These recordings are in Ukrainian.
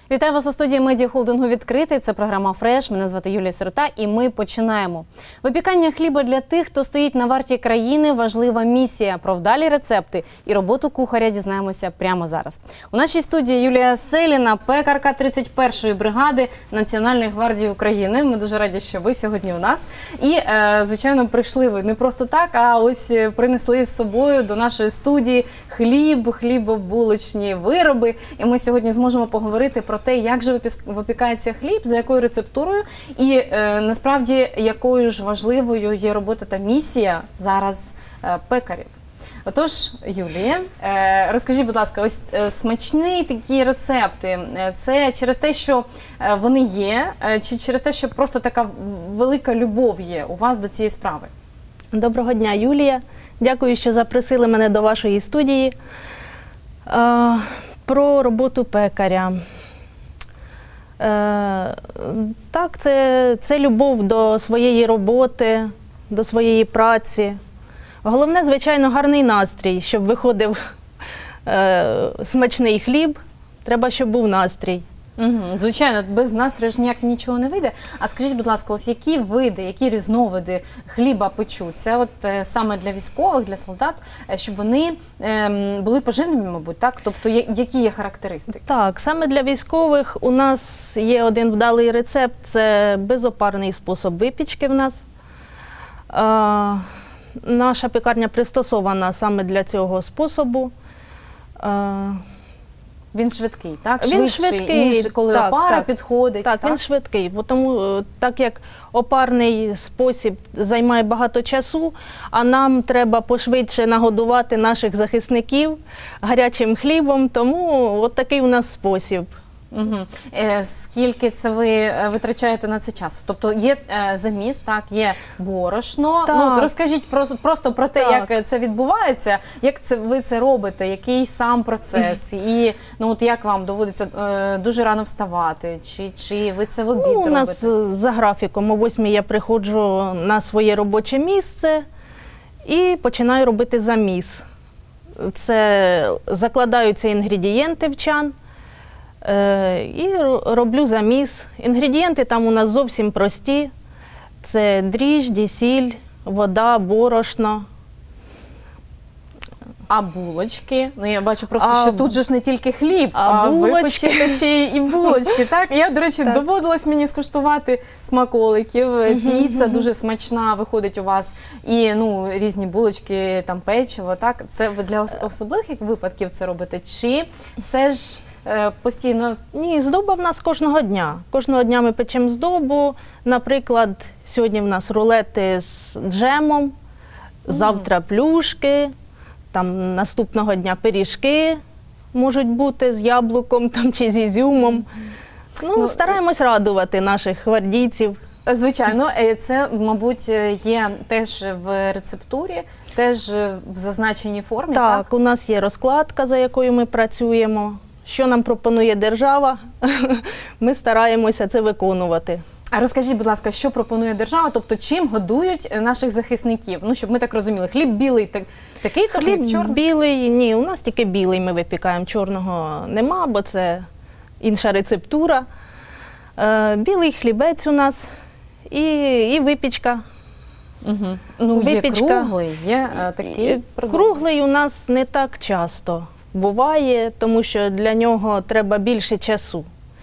Вітаю вас у студії медіахолдингу «Відкритий». Це програма «Фреш». Мене звати Юлія Сирота і ми починаємо. Випікання хліба для тих, хто стоїть на варті країни – важлива місія. Про вдалі рецепти і роботу кухаря дізнаємося прямо зараз. У нашій студії Юлія Селіна, пекарка 31-ї бригади Національної гвардії України. Ми дуже раді, що ви сьогодні у нас. І, звичайно, прийшли ви не просто так, а ось принесли з собою до нашої студії хліб, хлібобулочні вироби. І ми сьогодні зможемо поговорити про те, як же випікається хліб, за якою рецептурою і насправді якою ж важливою є робота та місія зараз пекарів. Отож, Юлія, розкажіть, будь ласка, ось смачні такі рецепти, це через те, що вони є, чи через те, що просто така велика любов є у вас до цієї справи? Доброго дня, Юлія. Дякую, що запросили мене до вашої студії. Про роботу пекаря. Так, це любов до своєї роботи, до своєї праці. Головне, звичайно, гарний настрій, щоб виходив смачний хліб, треба, щоб був настрій. Звичайно, без настрою ж ніяк нічого не вийде. А скажіть, будь ласка, ось які види, які різновиди хліба печуться, от саме для військових, для солдат, щоб вони були поживними, мабуть, так? Тобто, які є характеристики? Так, саме для військових у нас є один вдалий рецепт, це безопарний спосіб випічки в нас. Наша пекарня пристосована саме для цього способу. Він швидкий, так? Він швидкий, ніж коли опара підходить. Так, він швидкий, тому так як опарний спосіб займає багато часу, а нам треба пошвидше нагодувати наших захисників гарячим хлібом, тому от такий у нас спосіб. Скільки це ви витрачаєте на це часу? Тобто є заміс, так, є борошно. Ну, розкажіть просто про те, як це відбувається, як ви це робите, який сам процес, і от як вам доводиться дуже рано вставати, чи ви це в обід робите? У нас за графіком о 8-й я приходжу на своє робоче місце і починаю робити заміс. Це закладаються інгредієнти в чан. І роблю заміс. Інгредієнти там у нас зовсім прості. Це дріжджі, сіль, вода, борошно. А булочки? Ну, я бачу просто, що тут же ж не тільки хліб, а ви печете ще і булочки, так? Я, до речі, доводилось мені скуштувати смаколиків. Піца дуже смачна виходить у вас. І, різні булочки, там печиво, так? Це ви для особливих випадків це робите? Чи все ж постійно? Ні, здоба в нас кожного дня. Кожного дня ми печемо здобу. Наприклад, сьогодні в нас рулети з джемом, завтра плюшки, там наступного дня пиріжки можуть бути з яблуком там, чи з ізюмом. Стараємось радувати наших гвардійців. Звичайно, це, мабуть, є теж в рецептурі, теж в зазначеній формі, так? Так, у нас є розкладка, за якою ми працюємо. Що нам пропонує держава, ми стараємося це виконувати. А розкажіть, будь ласка, що пропонує держава, тобто чим годують наших захисників? Ну, щоб ми так розуміли, хліб білий такий, то хліб чорний? Білий, ні, у нас тільки білий ми випікаємо, чорного нема, бо це інша рецептура. Білий хлібець у нас і випічка. Випічка. Є круглий, є такий продукт? Круглий у нас не так часто буває, тому що для нього треба більше часу.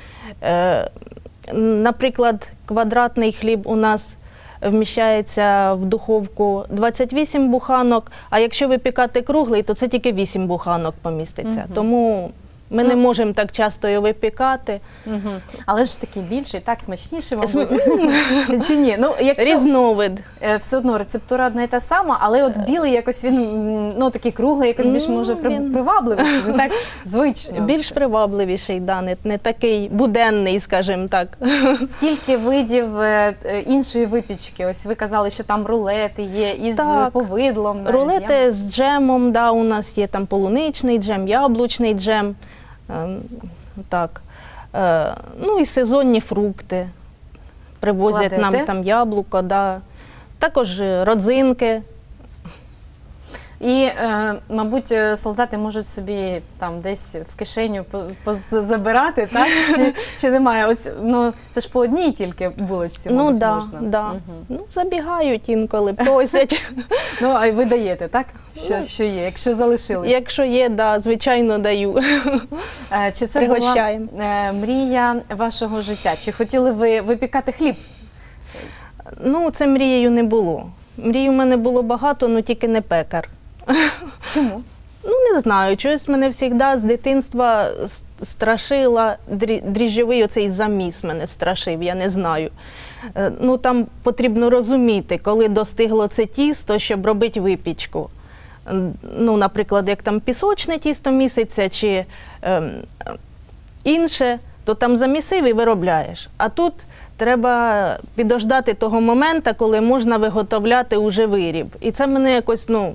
Наприклад, квадратний хліб у нас вміщається в духовку 28 буханок, а якщо випікати круглий, то це тільки 8 буханок поміститься. Тому ми не можемо так часто його випікати. Але ж такий більший, так, смачніший, мабуть. Чи ні? Різновид. Все одно рецептура одна і та сама, але от білий якось він, такий круглий, якось більш, може, привабливіший, не так звично. Більш привабливіший, не такий буденний, скажімо так. Скільки видів іншої випічки? Ось ви казали, що там рулети є із повидлом. Рулети з джемом, у нас є там полуничний джем, яблучний джем. Так. І сезонні фрукти. Привозять нам там яблуко, також родзинки. І, мабуть, солдати можуть собі там десь в кишеню забирати, так? Чи немає? Ось, ну, це ж по одній тільки булочці, мабуть, можна. Да. Ну, забігають інколи, просять. Ну, а ви даєте, так? Що є, якщо залишилось? Якщо є, да, звичайно, даю. Чи це була мрія вашого життя? Чи хотіли ви випікати хліб? Ну, це мрією не було. Мрій у мене було багато, але тільки не пекар. Чому? Ну, не знаю, чогось мене завжди з дитинства страшила, дріжджовий оцей заміс мене страшив, я не знаю. Ну, там потрібно розуміти, коли достигло це тісто, щоб робити випічку. Ну, наприклад, як там пісочне тісто міситься чи інше, то там замісив і виробляєш. А тут треба підождати того моменту, коли можна виготовляти уже виріб. І це мене якось, ну...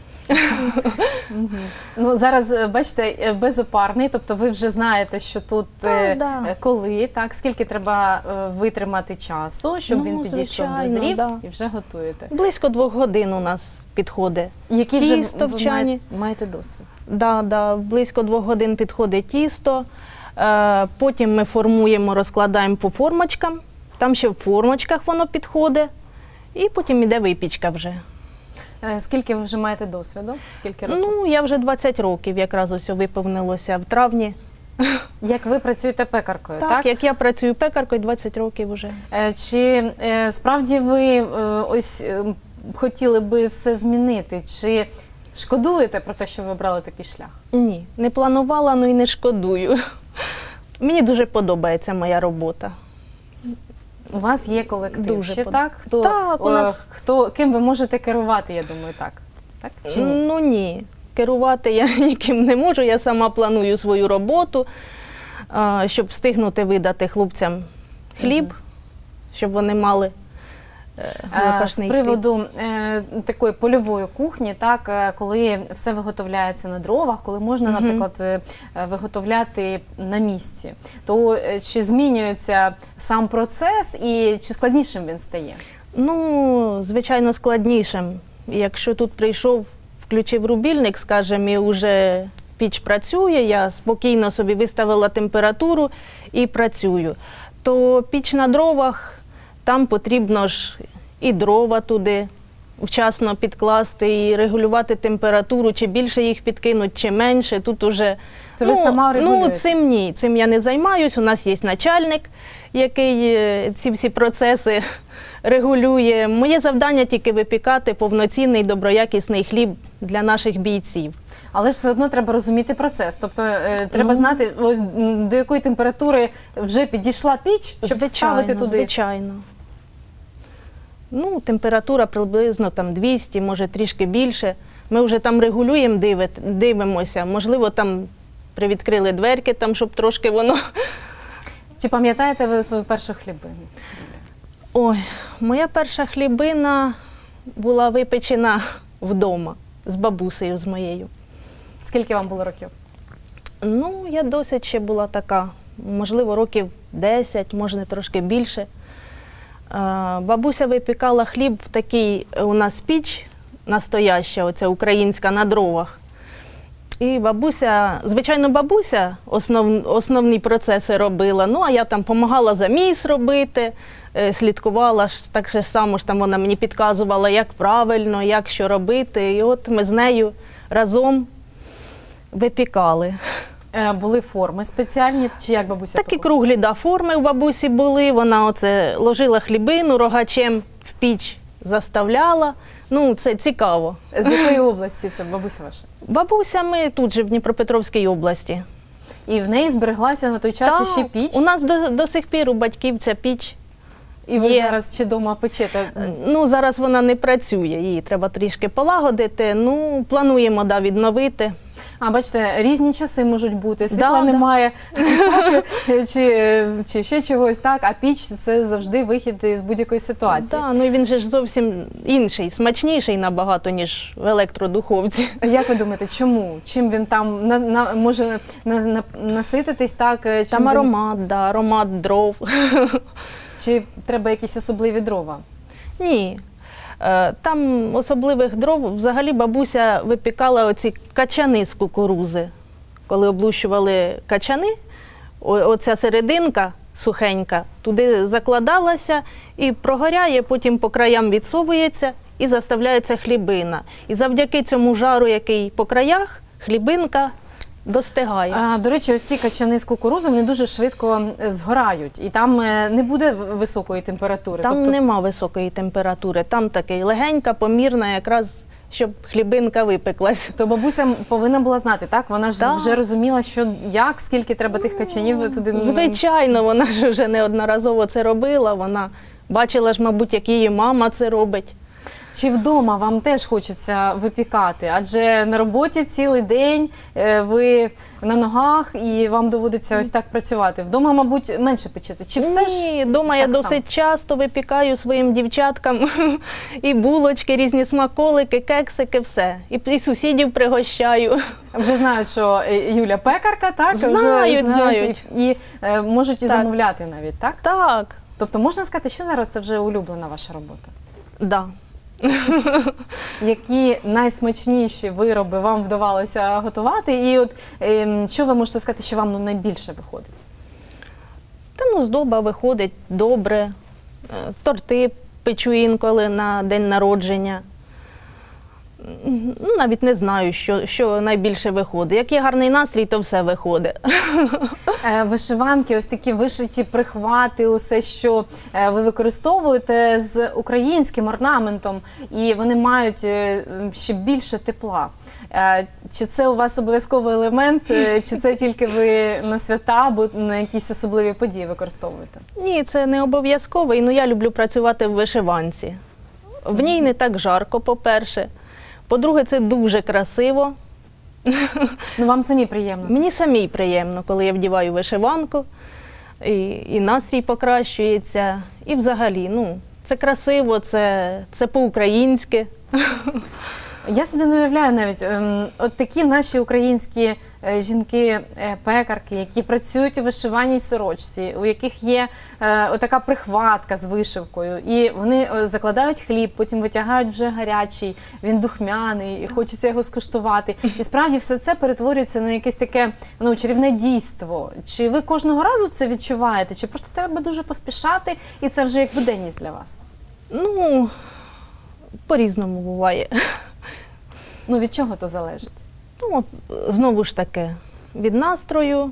Ну, зараз, бачите, безопарний, тобто ви вже знаєте, що тут коли, так, скільки треба витримати часу, щоб він підійшов до зрів, і вже готуєте. Близько 2 годин у нас підходить. Який вже ви маєте досвід? Так, близько 2 годин підходить тісто, потім ми формуємо, розкладаємо по формочкам, там ще в формочках воно підходить, і потім йде випічка вже. Скільки ви вже маєте досвіду? Скільки років? Ну, я вже 20 років, якраз ось виповнилося в травні. Як ви працюєте пекаркою, так? Так, як я працюю пекаркою 20 років вже. Чи справді ви ось хотіли би все змінити? Чи шкодуєте про те, що ви обрали такий шлях? Ні, не планувала, але і не шкодую. Мені дуже подобається моя робота. У вас є колектив дуже ще, так? Ким ви можете керувати, я думаю, так? Так? Чи ні? Ну ні, керувати я ніким не можу, я сама планую свою роботу, щоб встигнути видати хлопцям хліб, щоб вони мали запашний хліб. З приводу такої польової кухні, так, коли все виготовляється на дровах, коли можна, наприклад, виготовляти на місці, то чи змінюється сам процес і чи складнішим він стає? Ну, звичайно, складнішим. Якщо тут прийшов, включив рубільник, скажімо, і вже піч працює, я спокійно собі виставила температуру і працюю, то піч на дровах, там потрібно ж і дрова туди вчасно підкласти, і регулювати температуру, чи більше їх підкинуть, чи менше. Тут уже, це ви сама регулюєте? Ну, цим ні, цим я не займаюсь. У нас є начальник, який ці всі процеси регулює. Моє завдання тільки випікати повноцінний, доброякісний хліб для наших бійців. Але ж все одно треба розуміти процес. Тобто треба знати, ось до якої температури вже підійшла піч, щоб ставити туди. Звичайно. Ну, температура приблизно там 200, може трішки більше. Ми вже там регулюємо, дивимося. Можливо, там привідкрили дверки, там, щоб трошки воно... Чи пам'ятаєте ви свою першу хлібину? Ой, моя перша хлібина була випечена вдома з бабусею, з моєю. Скільки вам було років? Ну, я досить ще була така, можливо, років 10, може, трошки більше. Бабуся випікала хліб в такій у нас піч настояща, оця українська, на дровах. І бабуся, звичайно, бабуся основні процеси робила, ну, а я там допомагала заміс робити, слідкувала, так же само ж там вона мені підказувала, як правильно, як що робити. І от ми з нею разом випікали. Були форми спеціальні, чи як бабуся? Такі круглі, да, форми у бабусі були, вона оце ложила хлібину, рогачем в піч заставляла. Ну, це цікаво. З якої області це бабуся ваша? Бабуся ми тут же в Дніпропетровській області. І в неї збереглася на той час ще піч? У нас до сих пір у батьків ця піч. І ви зараз чи вдома печете? Ну, зараз вона не працює, її треба трішки полагодити, ну, плануємо, да, відновити. А, бачите, різні часи можуть бути, світла немає, чи ще чогось, так, а піч – це завжди вихід з будь-якої ситуації. Так, ну і він же ж зовсім інший, смачніший набагато, ніж в електродуховці. Як ви думаєте, чому? Чим він там може насититись, так? Там аромат, да, аромат дров. Чи треба якісь особливі дрова? Ні. Там особливих дров, взагалі бабуся випікала оці качани з кукурузи. Коли облущували качани, оця серединка сухенька туди закладалася і прогоряє, потім по краям відсовується і заставляється хлібина. І завдяки цьому жару, який по краях, хлібинка достигає. До речі, ось ці качани з кукурузи, вони дуже швидко згорають. І там не буде високої температури. Там нема високої температури, там такий легенька, помірна, якраз щоб хлібинка випеклась. То бабуся повинна була знати, так? Вона ж Так. вже розуміла, що як, скільки треба тих качанів туди. Звичайно, вона ж вже неодноразово це робила, вона бачила ж, мабуть, як її мама це робить. Чи вдома вам теж хочеться випікати? Адже на роботі цілий день ви на ногах і вам доводиться ось так працювати. Вдома, мабуть, менше печете? Чи все ж? Ні, вдома я досить часто випікаю своїм дівчаткам і булочки, різні смаколики, кексики, все. І сусідів пригощаю. Вже знають, що Юля пекарка, так? Знають, Вже знають. І можуть і Так. замовляти навіть, так? Так, Тобто можна сказати, що зараз це вже улюблена ваша робота? да. Які найсмачніші вироби вам вдавалося готувати? І от що ви можете сказати, що вам найбільше виходить? Здоба виходить добре, торти печу інколи на день народження. Навіть не знаю, що найбільше виходить. Як є гарний настрій, то все виходить. Вишиванки, ось такі вишиті прихвати, усе, що ви використовуєте з українським орнаментом, і вони мають ще більше тепла. Чи це у вас обов'язковий елемент, чи це тільки ви на свята або на якісь особливі події використовуєте? Ні, це не обов'язково, але я люблю працювати в вишиванці. В ній не так жарко, по-перше. По-друге, це дуже красиво. Вам самі приємно? Мені самій приємно, коли я вдіваю вишиванку, і настрій покращується, і взагалі, це красиво, це по-українськи. Я собі не уявляю навіть, от такі наші українські жінки-пекарки, які працюють у вишиваній сорочці, у яких є отака прихватка з вишивкою, і вони закладають хліб, потім витягають вже гарячий, він духмяний, і хочеться його скуштувати. І справді все це перетворюється на якесь таке чарівне дійство. Чи ви кожного разу це відчуваєте, чи просто треба дуже поспішати, і це вже як буденність для вас? По-різному буває. Від чого то залежить? Знову ж таки, від настрою.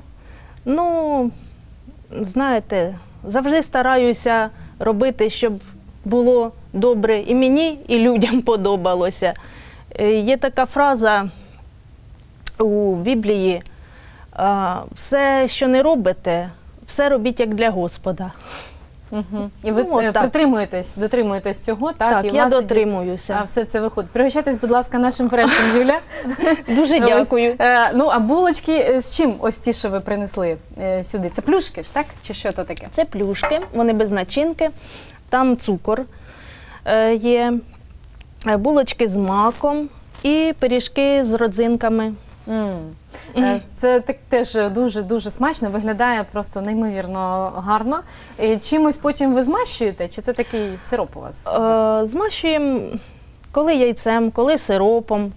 Знаєте, завжди стараюся робити, щоб було добре і мені, і людям подобалося. Є така фраза у Біблії: все, що не робите, все робіть як для Господа. Угу. І ви дотримуєтесь цього, так? Так, і я дотримуюся. Все це виходить. Пригощайтесь, будь ласка, нашим фрешем, Юля. Дуже дякую. А булочки з чим ось ті, що ви принесли сюди? Це плюшки ж, так? Чи що то таке? Це плюшки, вони без начинки. Там цукор є, булочки з маком і пиріжки з родзинками. Це теж дуже-дуже смачно, виглядає просто неймовірно гарно. Чимось потім ви змащуєте, чи це такий сироп у вас? Змащуємо коли яйцем, коли сиропом.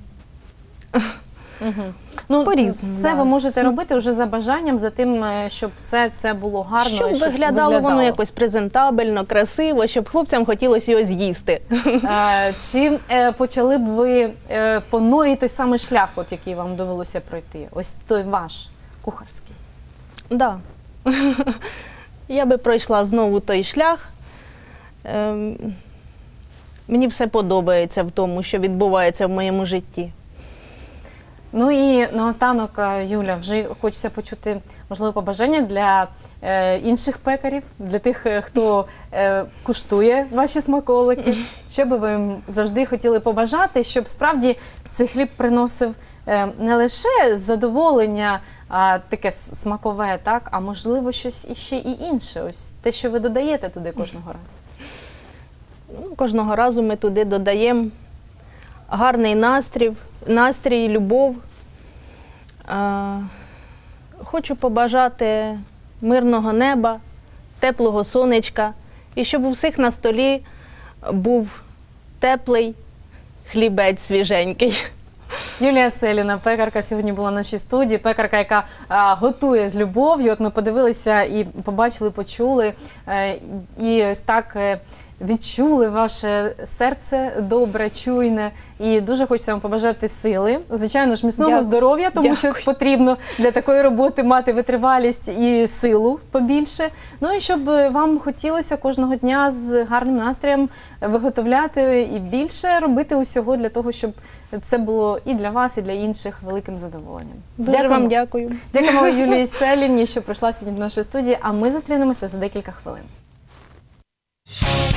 По-різному. Все ви можете робити вже за бажанням, за тим, щоб це було гарно. Щоб виглядало воно якось презентабельно, красиво, щоб хлопцям хотілося його з'їсти. Чи почали б ви по новій той самий шлях, який вам довелося пройти? Ось той ваш, кухарський. Так. Я би пройшла знову той шлях. Мені все подобається в тому, що відбувається в моєму житті. І наостанок, Юля, вже хочеться почути, можливо, побажання для інших пекарів, для тих, хто куштує ваші смаколики. Що би ви їм завжди хотіли побажати, щоб справді цей хліб приносив не лише задоволення таке смакове, так, а можливо щось іще і інше, ось те, що ви додаєте туди кожного разу? Кожного разу ми туди додаємо гарний настрій, любов. Хочу побажати мирного неба, теплого сонечка, і щоб у всіх на столі був теплий хлібець свіженький. Юлія Селіна, пекарка, сьогодні була в нашій студії. Пекарка, яка готує з любов'ю. От ми подивилися і побачили, почули. І ось так відчули ваше серце добре, чуйне. І дуже хочеться вам побажати сили. Звичайно ж, міцного Дякую. здоров'я, тому що потрібно для такої роботи мати витривалість і силу побільше. Ну і щоб вам хотілося кожного дня з гарним настроєм виготовляти і більше робити усього для того, щоб це було і для вас, і для інших великим задоволенням. Дуже вам дякую. Дякуємо Юлії Селіні, що прийшла сьогодні до нашої студії, а ми зустрінемося за декілька хвилин.